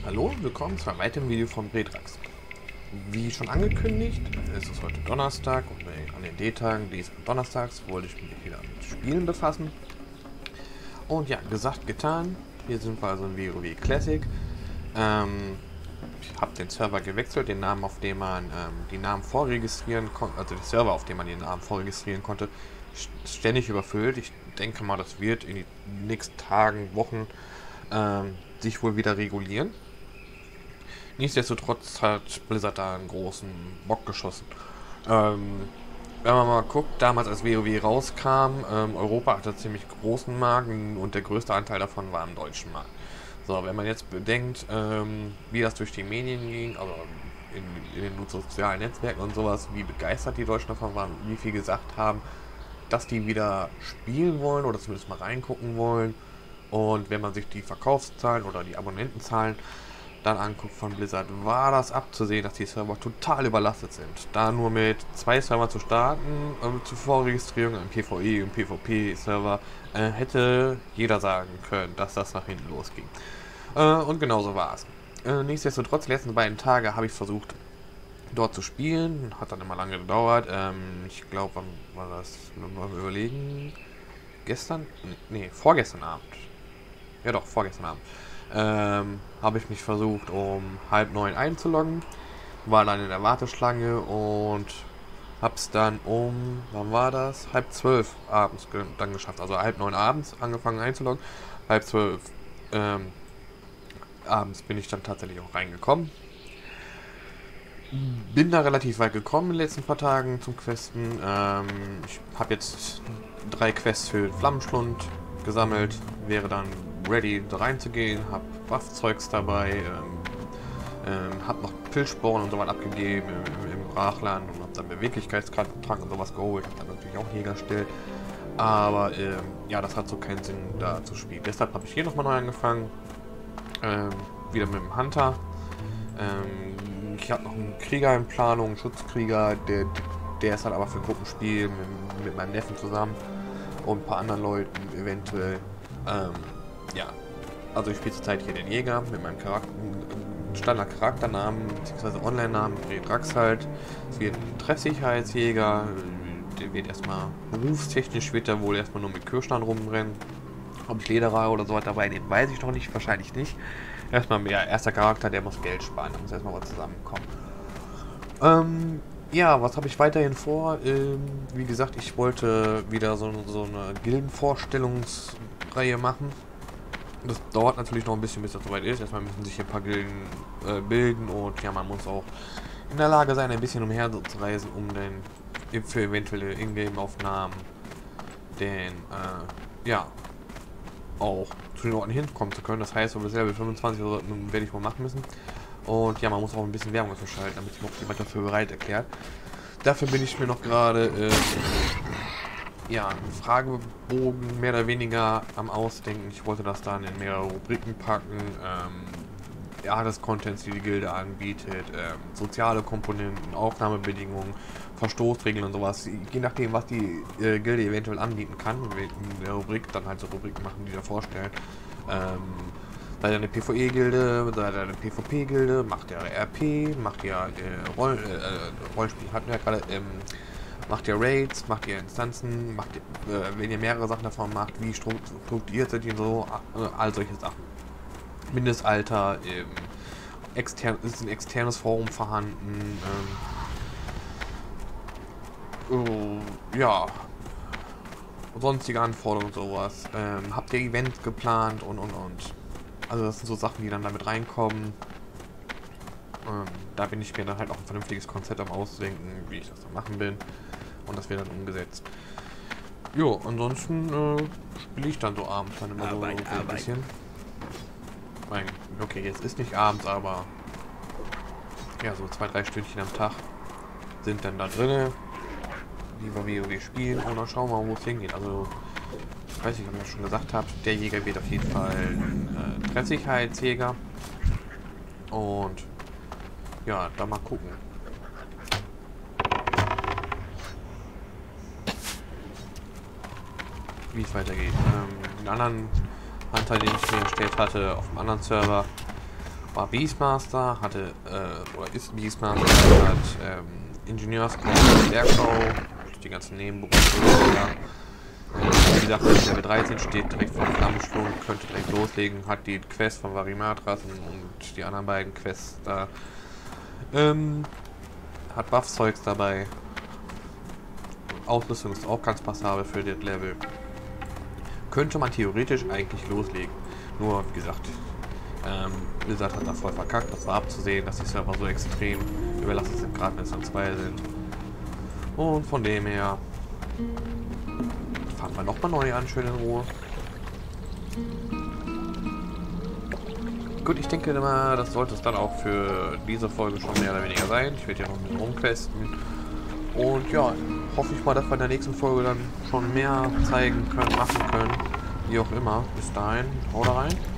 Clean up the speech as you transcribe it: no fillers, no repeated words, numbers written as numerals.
Hallo und willkommen zu einem weiteren Video von Bredrax. Wie schon angekündigt, ist es heute Donnerstag und an den D-Tagen dieses Donnerstags wollte ich mich wieder mit Spielen befassen. Und ja, gesagt, getan. Hier sind wir also in WoW Classic. Ich habe den Server gewechselt, den Namen, auf dem man die Namen vorregistrieren konnte, also den Server, auf dem man den Namen vorregistrieren konnte, ständig überfüllt. Ich denke mal, das wird in den nächsten Tagen, Wochen sich wohl wieder regulieren. Nichtsdestotrotz hat Blizzard da einen großen Bock geschossen. Wenn man mal guckt, damals als WoW rauskam, Europa hatte ziemlich großen Markt und der größte Anteil davon war im deutschen Markt. So, wenn man jetzt bedenkt, wie das durch die Medien ging, also in den sozialen Netzwerken und sowas, wie begeistert die Deutschen davon waren, wie viel gesagt haben, dass die wieder spielen wollen oder zumindest mal reingucken wollen. Und wenn man sich die Verkaufszahlen oder die Abonnentenzahlen dann anguckt von Blizzard, war das abzusehen, dass die Server total überlastet sind. Da nur mit 2 Servern zu starten, zur Vorregistrierung, im PvE und PvP-Server, hätte jeder sagen können, dass das nach hinten losging. Und genauso war es. Nichtsdestotrotz, die letzten beiden Tage habe ich versucht, dort zu spielen. Hat dann immer lange gedauert. Ich glaube, wann war das? Mal überlegen. Gestern? Nee, vorgestern Abend. Ja doch, vorgestern Abend. Habe ich mich versucht, um 8:30 einzuloggen. War dann in der Warteschlange und hab's dann um, wann war das? 11:30 abends dann geschafft. Also 8:30 abends angefangen einzuloggen. 11:30 abends bin ich dann tatsächlich auch reingekommen. Bin da relativ weit gekommen in den letzten paar Tagen zum Questen. Ich habe jetzt 3 Quests für Flammenschlund gesammelt. Wäre dann ready da reinzugehen. Hab Waffzeugs dabei. Hab noch Pilzsporen und so was abgegeben im Brachland und hab dann Beweglichkeitstrank und sowas geholt. Hab dann natürlich auch Jägerstill. Aber ja, das hat so keinen Sinn, da zu spielen. Deshalb habe ich hier nochmal neu angefangen. Wieder mit dem Hunter. Ich habe noch einen Krieger in Planung, einen Schutzkrieger, der ist halt aber für Gruppenspiel mit meinem Neffen zusammen und ein paar anderen Leuten eventuell. Ja, also ich spiele zurzeit hier den Jäger mit meinem Standard-Charakternamen bzw. Online-Namen, Bredrax halt. Es wird ein Treffsicherheitsjäger, der wird erstmal berufstechnisch, wird er wohl erstmal nur mit Kirschland rumrennen. Ob ich Lederer oder so was dabei nehme, weiß ich noch nicht, wahrscheinlich nicht. Erstmal, ja, erster Charakter, der muss Geld sparen, da muss erstmal was zusammenkommen. Ja, was habe ich weiterhin vor? Wie gesagt, ich wollte wieder so eine Gildenvorstellungsreihe machen. Das dauert natürlich noch ein bisschen, bis das soweit ist. Erstmal müssen sich hier ein paar Gilden bilden und ja, man muss auch in der Lage sein, ein bisschen umherzureisen, um dann für eventuelle Ingame-Aufnahmen ja, auch zu den Orten hinkommen zu können. Das heißt, so bis Level 25 werde ich wohl machen müssen. Und ja, man muss auch ein bisschen Werbung dafür schalten, damit sich noch jemand dafür bereit erklärt. Dafür bin ich mir noch gerade ja, einen Fragebogen mehr oder weniger am Ausdenken. Ich wollte das dann in mehrere Rubriken packen. Ja, das Contents, die die Gilde anbietet, soziale Komponenten, Aufnahmebedingungen, Verstoßregeln und sowas. Je nachdem, was die Gilde eventuell anbieten kann, in der Rubrik, dann halt so Rubriken machen, die da vorstellen. Seid ihr eine PvE-Gilde, seid ihr eine PvP-Gilde, macht ihr RP, macht ihr Rollenspiel, hatten wir ja gerade, macht ihr Raids, macht ihr Instanzen, macht ihr, wenn ihr mehrere Sachen davon macht, wie strukturiert sind die so, all solche Sachen. Mindestalter, ist ein externes Forum vorhanden, ja, sonstige Anforderungen und sowas. Habt ihr Events geplant und. Also das sind so Sachen, die dann damit reinkommen. Da bin ich mir dann halt auch ein vernünftiges Konzept am Ausdenken, wie ich das dann machen bin. Und das wird dann umgesetzt. Jo, ansonsten spiele ich dann so abends dann immer so ein bisschen. Okay, jetzt ist nicht abends, aber ja, so 2-3 Stündchen am Tag sind dann da drinne, die wir WoW spielen und dann schauen wir mal, wo es hingeht. Also ich weiß nicht, ob ich das schon gesagt habe, der Jäger wird auf jeden Fall ein Treffsicherheitsjäger und ja, da mal gucken. Wie es weitergeht. Den anderen Hunter, den ich mir erstellt hatte, auf dem anderen Server, war Beastmaster, hatte, oder ist Beastmaster, hat Ingenieurskunst, Bergbau, die ganzen Nebenberufe. Wie gesagt, Level 13 steht direkt vor Flammenschwung, könnte direkt loslegen, hat die Quest von Varimatras und die anderen beiden Quests da. Hat Buff-Zeugs dabei. Ausrüstung ist auch ganz passabel für das Level. Könnte man theoretisch eigentlich loslegen. Nur, wie gesagt, Blizzard hat da voll verkackt. Das war abzusehen, dass die Server so extrem überlastet sind, gerade wenn es dann 2 sind. Und von dem her fangen wir nochmal neu an, schön in Ruhe. Gut, ich denke mal, das sollte es dann auch für diese Folge schon mehr oder weniger sein. Ich werde ja noch ein bisschen rumquesten. Und ja, hoffe ich mal, dass wir in der nächsten Folge dann schon mehr zeigen können, machen können. Wie auch immer. Bis dahin, haut rein.